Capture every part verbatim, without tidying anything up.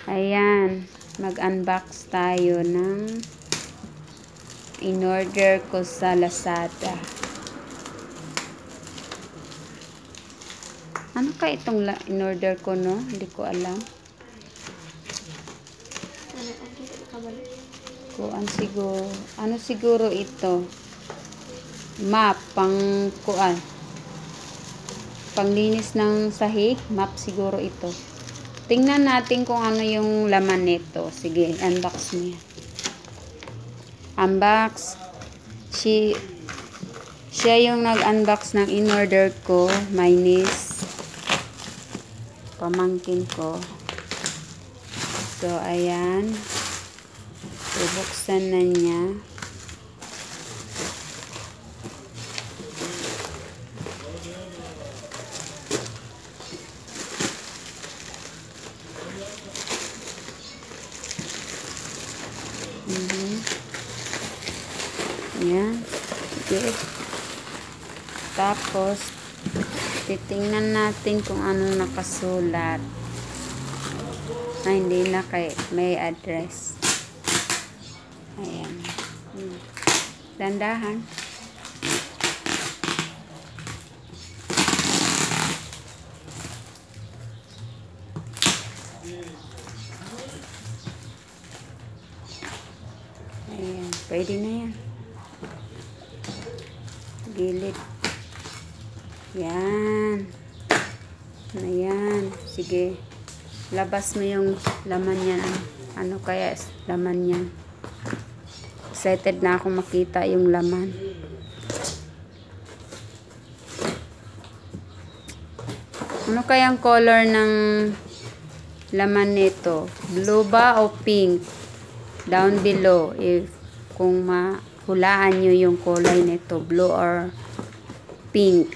Ayan, mag-unbox tayo ng in-order ko sa Lazada. Ano kaya itong in-order ko, no? Hindi ko alam. Kuan siguro. Ano siguro ito? Map, pang kuan. Panglinis ng sahig. Map siguro ito. Tingnan natin kung ano yung laman nito. Sige, unbox mo yan. Unbox. Si, siya yung nag-unbox ng in-order ko. My niece. Pamangkin ko. So, ayan. Bubuksan na niya. Mm-hmm. Yan. Okay. Tapos, titingnan natin kung anong nakasulat. Ay, hindi na kay may address. Ayan. Hmm. Dandahan. Ayan. Pwede na yan. Gilid. Yan. Ayan. Sige. Labas mo yung laman yan. Ano kaya laman yan? Excited na ako makita yung laman. Ano kayang color ng laman nito? Blue ba o pink? Down below, if kung mahulaan nyo yung kulay nito, blue or pink.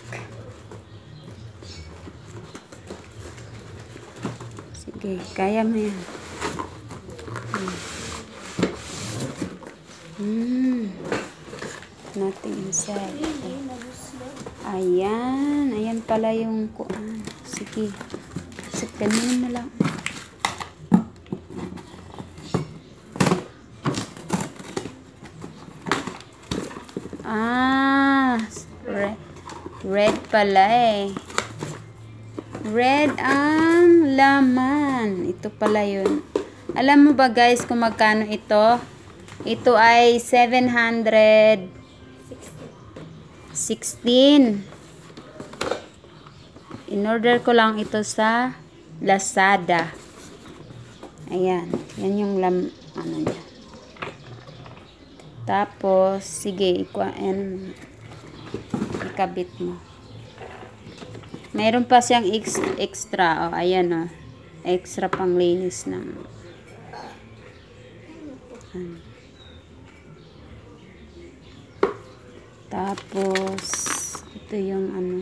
Sige, kaya mo yan. Hmm. Hmm. Nothing inside. Ayan. Ayan pala yung kuan. Sige. Sipin mo na lang. Ah, red. Red pala eh. Red ang laman. Ito pala yun. Alam mo ba guys kung magkano ito? Ito ay seven hundred sixteen. In-order ko lang ito sa Lazada. Ayan. Yan yung lam ano niya. Tapos, sige, ikuan, ikabit mo. Mayroon pa siyang ex extra. O, oh, ayan o. Oh. Extra pang linis ng. Ayan. Tapos, ito yung ano.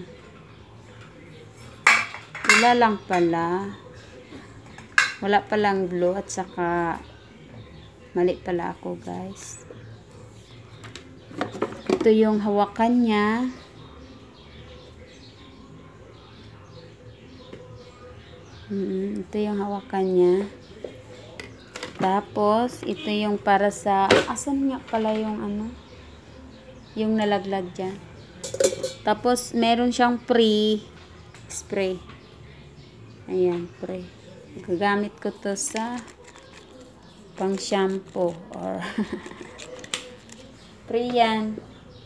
Wala lang pala. Wala palang blue at saka mali pala ako guys. Ito yung hawakan niya. Mm, ito yung hawakan niya. Tapos, ito yung para sa, asan nga pala yung ano? Yung nalaglag dyan. Tapos, meron siyang pre spray. Ayan, pre. Gagamit ko to sa pang shampoo or pre yan.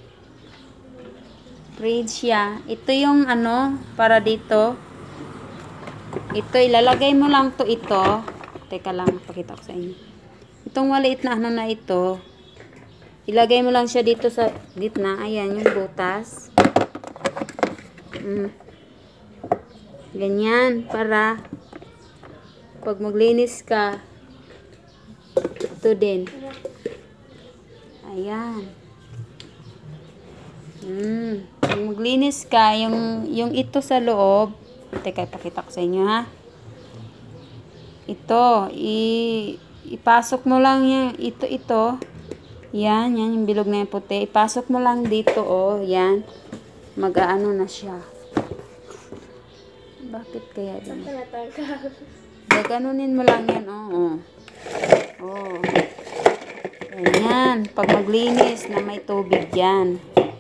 Pre siya. Ito yung ano, para dito. Ito, ilalagay mo lang to ito. Teka lang, pakita ko sa inyo. Itong maliit na ano na ito, ilagay mo lang siya dito sa gitna. Ayan, yung butas. Mm. Ganyan, para pag maglinis ka, ito din. Ayan. Mm. Pag maglinis ka, yung, yung ito sa loob, teka, ipakita ko sa inyo ha. Ito, i, ipasok mo lang yung, ito, ito. Yan, yan, yung bilog na yung puti. Ipasok mo lang dito, oh, yan. Mag-aano na siya. Bakit kaya din? Gaganunin mo lang yan, oo. Oh. Ganyan. Pag maglinis na may tubig yan.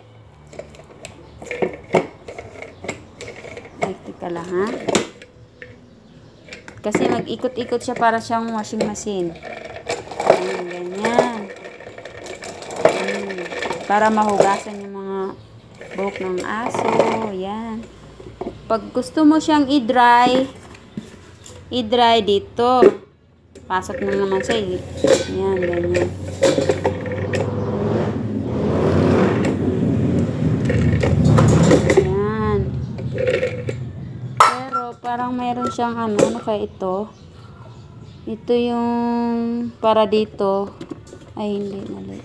Ay, tika lang, ha? Kasi mag-ikot-ikot siya para siyang washing machine. Ayan, ganyan. Hmm. Para mahugasan yung mga buhok ng aso. Ayan. Pag gusto mo siyang i-dry, i-dry dito. Pasok mo naman siya. Ayan, ganyan. Ayan. Pero parang meron siyang ano, ano kaya ito? Ito yung para dito. Ay, hindi, mali.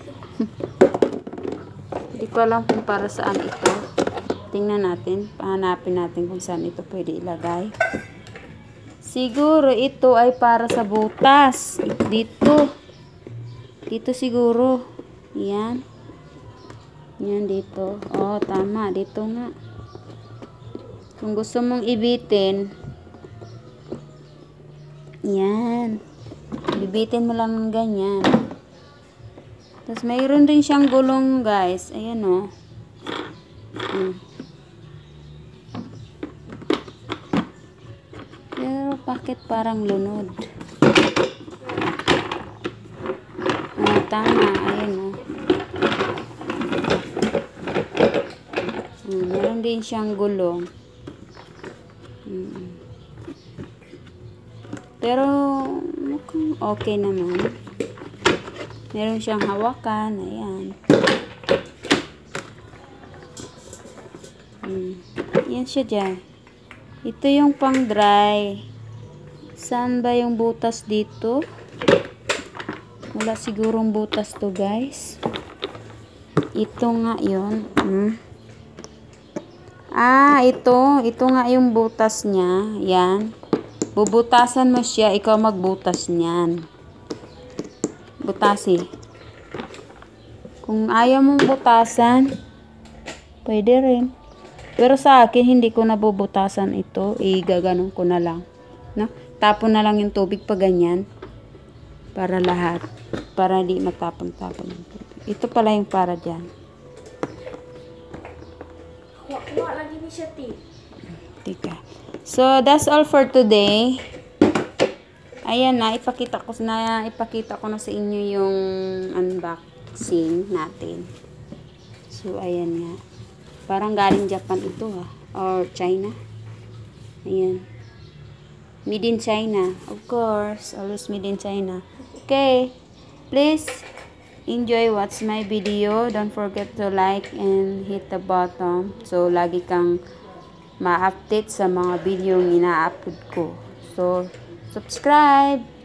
Hindi ko alam kung para saan ito. Tingnan natin. Pahanapin natin kung saan ito pwede ilagay. Siguro ito ay para sa butas. Dito. Dito siguro. Yan. Yan dito. Oh, tama. Dito nga. Kung gusto mong ibitin, yan. Bibitin mo lang ng ganyan. Tapos mayroon din siyang gulong, guys. Ayan, oh. Hmm. Pero bakit parang lunod? Ah, tama. Ayan, oh. Hmm, meron din siyang gulong. Hmm. Pero mukhang okay naman. Meron siyang hawakan. Ayan. Hmm. Yan siya dyan. Ito yung pang dry. Saan ba yung butas dito? Wala sigurong butas to, guys. Ito nga yun. Hmm. Ah, ito. Ito nga yung butas niya. Yan. Bubutasan mo siya. Ikaw magbutas niyan. Butasi. Kung ayaw mong butasan, pwede rin. Pero sa akin, hindi ko nabubutasan ito. Igaganon ko na lang. No? Tapon na lang yung tubig pa ganyan. Para lahat. Para hindi matapon-tapon yung tubig. Ito pala yung para dyan. Kuha lagi ni siya, ti. Tika. So, that's all for today. Ayan na, ipakita ko na, ipakita ko na sa inyo yung unboxing natin. So, ayan nga. Parang galing Japan ito, ha. Or China. Ayan. Made in China. Of course. Always made in China. Okay. Please enjoy watch my video. Don't forget to like and hit the button. So, lagi kang ma-update sa mga video yung ina-upload ko. So, subscribe!